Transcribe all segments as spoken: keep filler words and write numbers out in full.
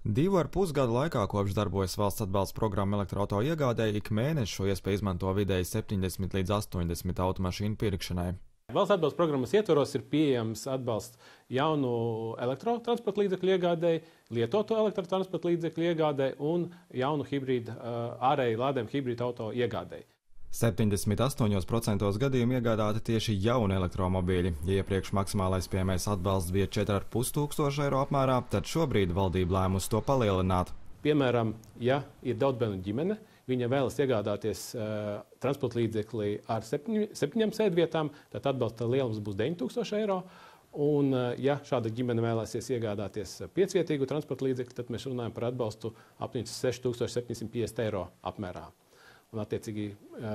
Divu ar pus gadu laikā, kopš darbojas valsts atbalsta programma elektroauto iegādēji, ik mēnesi šo iespēju izmanto vidēji septiņdesmit līdz astoņdesmit automašīnu pirkšanai. Valsts atbalsta programmas ietvaros ir pieejams atbalsts jaunu elektrotransporta līdzekļu iegādēji, lietoto elektrotransporta līdzekļu iegādēji un jaunu hibrīdu, ārēju lādējumu hibrīdu auto iegādēji. septiņdesmit astoņos procentos gadījumu iegādāti tieši jauni elektromobīļi. Ja iepriekš maksimālais pieejamais atbalsts bija četri ar pus tūkstoši eiro apmērā, tad šobrīd valdība lēmusi to palielināt. Piemēram, ja ir daudzbērnu ģimene, viņa vēlas iegādāties uh, transporta līdzekli ar septiņ, septiņām sēdvietām, tad atbalsta lielums būs deviņi tūkstoši eiro. Un, uh, ja šāda ģimene vēlēsies iegādāties piecvietīgu transporta līdzekli, tad mēs runājam par atbalstu apmēram seši tūkstoši septiņsimt piecdesmit eiro apmērā. Un, attiecīgi,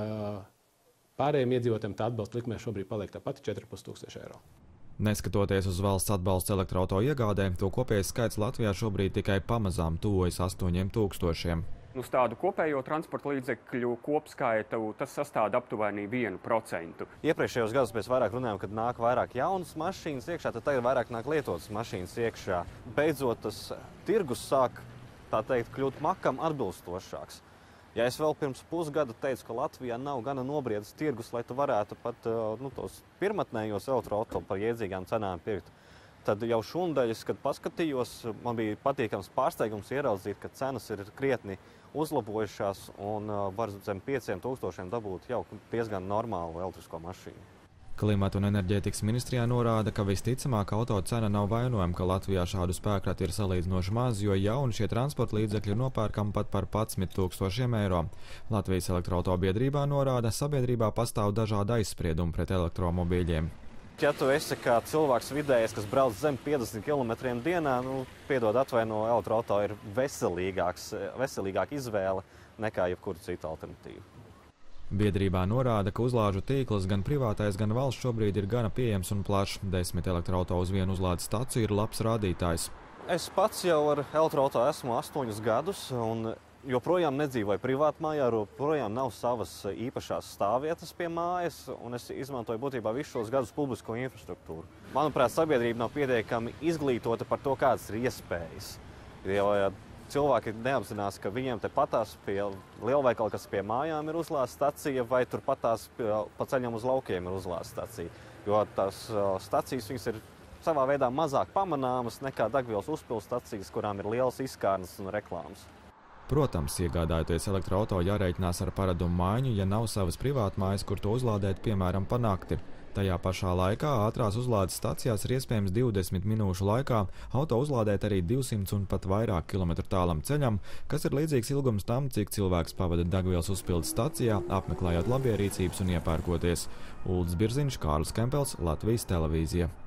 pārējiem iedzīvotājiem tā atbalsta likme šobrīd paliek tā pati četri ar pus tūkstoši eiro. Neskatoties uz valsts atbalsta elektroauto iegādēm, to kopējais skaits Latvijā šobrīd tikai pamazām tuvojas astoņiem tūkstošiem. Uz tādu kopējo transporta līdzekļu kopskaitu tas sastāv aptuveni vienu procentu. Iepriekšējos gados mēs vairāk runājām, kad nāk vairāk jaunas mašīnas iekšā, tad tagad vairāk nāk lietotas mašīnas iekšā. Beidzot, tas tirgus sāk, tā teikt, kļūt makam atbilstošāks. Ja es vēl pirms pusgada teicu, ka Latvijā nav gana nobriedis tirgus, lai tu varētu pat nu, tos pirmatnējos elektroauto par jēdzīgām cenām pirkt, tad jau šundaļas, kad paskatījos, man bija patīkams pārsteigums ieraudzīt, ka cenas ir krietni uzlabojušās un var zem pieciem tūkstošiem dabūt jau diezgan normālu elektrisko mašīnu. Klimata un enerģētikas ministrijā norāda, ka visticamāk auto cena nav vainojama, ka Latvijā šādu spēkrati ir salīdzinoši maz, jo jauni šie transporta līdzekļi nopērkam pat par padsmit tūkstošiem eiro. Latvijas elektroauto biedrībā norāda, sabiedrībā pastāv dažādi aizspriedumi pret elektromobīļiem. Ja tu esi kā cilvēks vidējais, kas brauc zem piecdesmit kilometriem dienā, nu, piedod atvaino, elektroauto ir veselīgāks, veselīgāka izvēle nekā jebkura cita alternatīva. Biedrībā norāda, ka uzlāžu tīkls gan privātais, gan valsts šobrīd ir gana pieejams un plašs. Desmit elektroauto uz vienu uzlādes staciju ir labs rādītājs. Es pats jau ar elektroauto esmu astoņus gadus un joprojām nedzīvoju privātmājā, joprojām nav savas īpašās stāvvietas pie mājas, un es izmantoju būtībā visus šos gadus publisko infrastruktūru. Manuprāt, sabiedrība nav pietiekami izglītota par to, kādas ir iespējas. Jo, ja cilvēki neapzinās, ka viņiem te patās pie lielveikala, kas pie mājām ir uzlādes stacija, vai tur patās pa ceļam uz laukiem ir uzlādes stacija. Jo tās stacijas viņas ir savā veidā mazāk pamanāmas nekā degvielas uzpildes stacijas, kurām ir lielas izkārnes un reklāmas. Protams, iegādājoties elektroauto jārēķinās ar paradumu maiņu, ja nav savas privātmājas, kur to uzlādēt, piemēram, pa nakti. Tajā pašā laikā ātrās uzlādes stacijās ir iespējams divdesmit minūšu laikā auto uzlādēt arī divsimt un pat vairāk kilometru tālam ceļam, kas ir līdzīgs ilgums tam, cik cilvēks pavada degvielas uzpildes stacijā, apmeklējot labierīcības un iepērkoties. Uldis Birziņš, Kārlis Kempels, Latvijas televīzija.